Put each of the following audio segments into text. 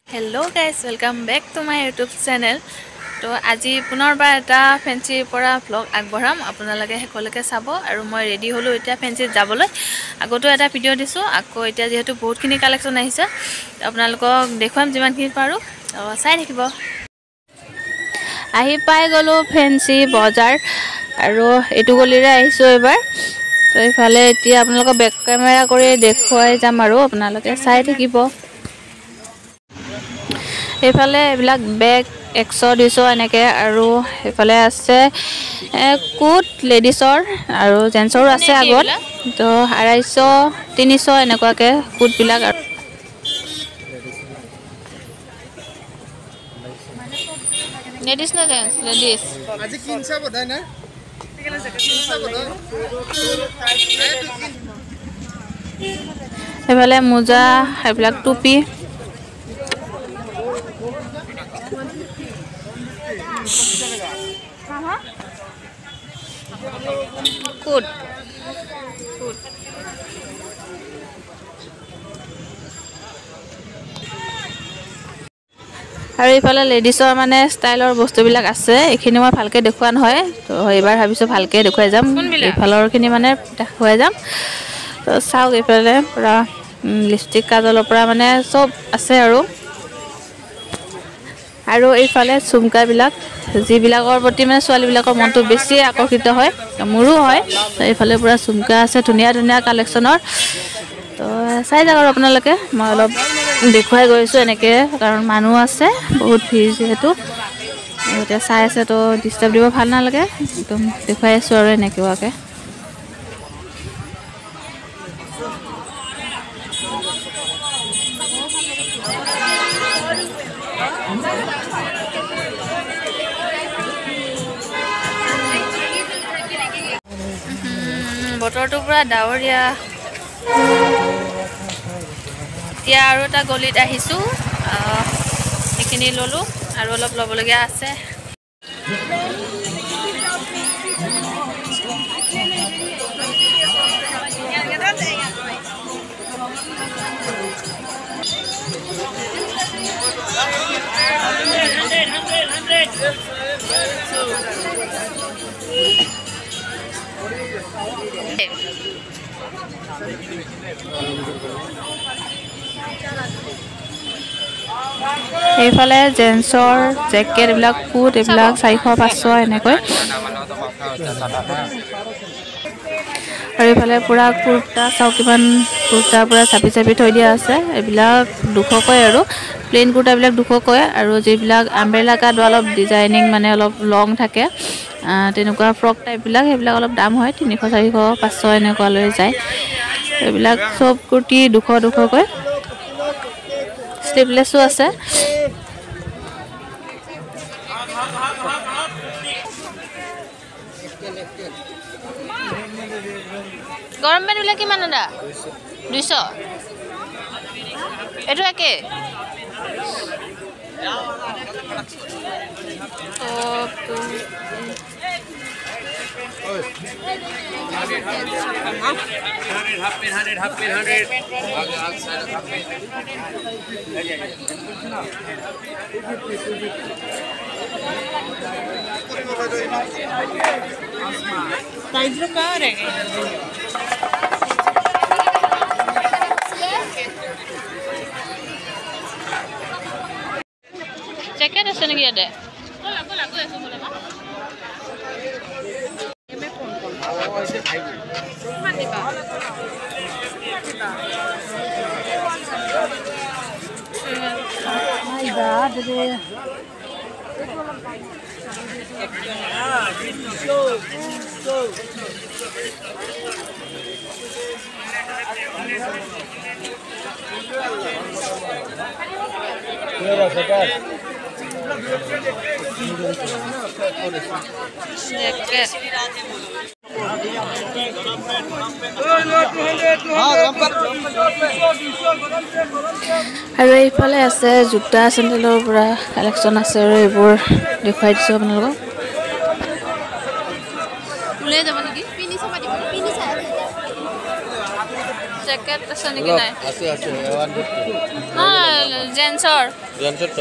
Hello guys, welcome back to my YouTube channel. তো আজি পুনৰবাৰ এটা ফেন্সিৰ পৰা vlog আগবঢ়াম আপোনালোকে হেকলৈকে চাব আৰু মই ৰেডি হলো এতিয়া ফেন্সিত যাবলৈ আগতো এটা ভিডিও দিছো আকৌ এতিয়া যেহেতু বহুতখিনি কালেকচন আহিছে আপোনালোকক দেখুৱাম যিমানখিনি পাৰো চাই থাকিব আহি পাই গলো ফেন্সি বজাৰ আৰু এটু গলিৰে আহিছো এবাৰ তো ইফালে এতিয়া আপোনালোকক বেক ক্যামেৰা কৰি দেখুৱাই যাম আৰু আপোনালোকে চাই থাকিব এফালে এবিলাক বেগ 100 200 এনেকে আৰু এফালে আছে কোট লেডিছৰ আৰু জেন্সৰ আছে আগত তো 250 300 এনেকুৱাকে কোট বিলাক লেডিছ না জেন্স লেডিছ আজি কিনছা বধাই না কিনছা বধাই এফালে মোজা এবিলাক টুপি Good. আৰু ইফালে লেডিছৰ মানে ষ্টাইলৰ বস্তুবিলাক আছে এখিনি মই ভালকে দেখুৱা নহয় তো এবাৰ ভাবিছো ভালকে দেখুৱাই যাম ইফালৰখিনি মানে দেখুৱাই যাম তো চাওক ইফালে পুৰা লিপষ্টিক কাজলৰ পৰা মানে সব আছে আৰু এইফালে ঝুমকাবিলাক যিবিলাকৰ প্ৰতি মানে ছোৱালীবিলাকৰ মনটো বেছি আকৰ্ষিত হয় মোৰো হয় এইফালে পুৰা ঝুমকা আছে ধুনিয়া ধুনিয়া কালেকচনৰ তো চাই যাওক আৰু আপোনালোকে মই অলপ দেখুৱাই গৈছো এনেকে কাৰণ মানুহ আছে বহুত ভিৰ যেহেতু এতিয়া চাই আছে তো ডিস্টার্ব দিব ভাল নালাগে একদম দেখুৱাই আছো আৰু এনেকুৱাকে বতৰটো পুৰা ডাৱৰীয়া এতিয়া আৰু এটা গলিত আহিছো এখিনি ললো আৰু অলপ লবলগীয়া আছে এইফালে জেন্সৰ জেকেট বিলাক কোট এইবিলাক 400 500 এনেকৈ আৰু এইফালে পুৰা কুৰ্তা চাও কিমান কুৰ্তা পুৰা চাপি চাপি থৈ দিয়া আছে এইবিলাক 200 কয় আৰু প্লেন কুৰ্তা বিলাক 200 কয় আৰু যিবিলাক আমব্ৰেলা কাট অলপ ডিজাইনিং মানে অলপ লং থাকে তেনেকুৱা ফ্ৰক টাইপ বিলাক সেইবিলাক অলপ দাম হয় 300 400 500 এনেকুৱা লৈ যায় এইবিলাক সব কুৰ্তি 200 200 কয় স্লিভলেসও আছে গৰম পেণ্ট বিলাক কিমান আদা 200 এটো একে Jacket আছে নেকি ইয়াতে আৰু এইফালে আছে জুতা চেন্ডেলৰ পৰা কালেকচন আছে আৰু এইবোৰ দেখুৱাই দিছো আপোনালোকক উলাই যাব নেকি পিনি চাবা দিব পিনি চাই জেকেট আছে নেকি নাই আছে 150 জেন্সৰ তো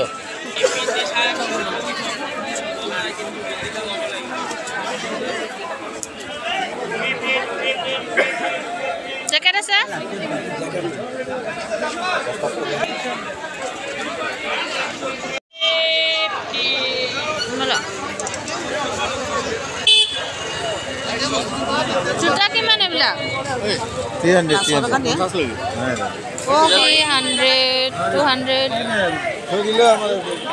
জেকেট আছে জোতা কিমান এইবিলাক 300 200 থৈ দিলে আমাৰ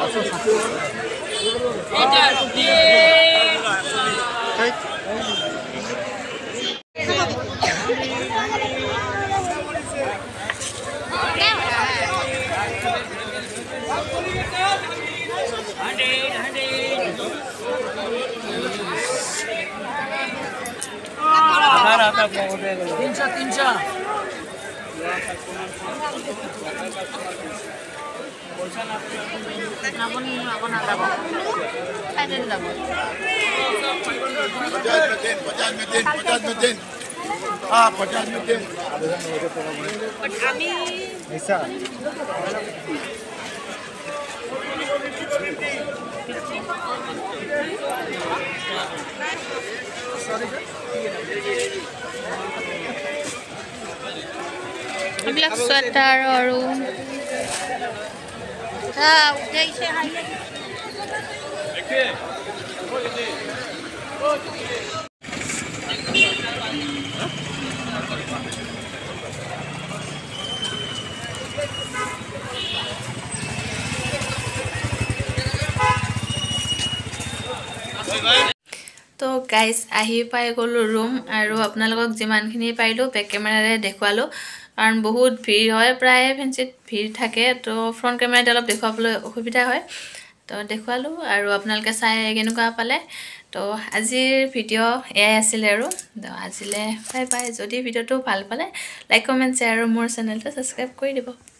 এইবিলাক চুৱেটাৰ আৰু তো গাইজ আহি পাই গ'লো ৰুম আৰু আপোনালোকক যিমানখিনি পাৰিলোঁ বেক কেমেৰাৰে দেখুৱালোঁ কাৰণ বহুত ভিৰ হয় প্ৰায় ফেঞ্চিত ভিৰ থাকে তো ফ্ৰণ্ট কেমেৰাতে অলপ দেখুৱাবলৈ অসুবিধা হয় তো দেখুৱালোঁ আৰু আপোনালোকে চাই কেনেকুৱা পালে তো আজিৰ ভিডিঅ' এয়াই আছিলে আৰু তো আজিলৈ বাই বাই যদি ভিডিঅ'টো ভাল পালে লাইক কমেণ্ট শ্বেয়াৰ আৰু মোৰ চেনেলটো ছাবস্ক্ৰাইব কৰি দিব